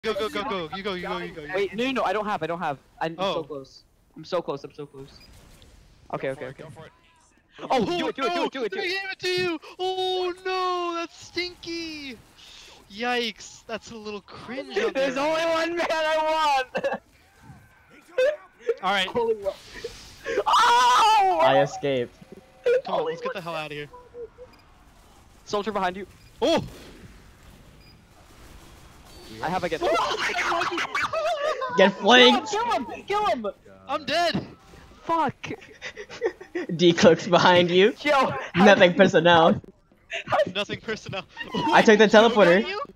Go, go, go, go. You go, you go, you go. Wait, no, I don't have. I'm Oh. so close. I'm so close. Okay. Go for it. Oh, do it. They gave it to you! Oh no, that's stinky! Yikes, that's a little cringe on There's there. only one man I want! Alright, Only one. Oh! I escaped. come on, let's get the hell out of here. Soldier behind you. Oh! I have a get. Oh Get flanked! Kill him! I'm dead! Fuck! D-Cook's behind you. Yo! Nothing personnel. Nothing personnel. I took the Who got teleporter. you?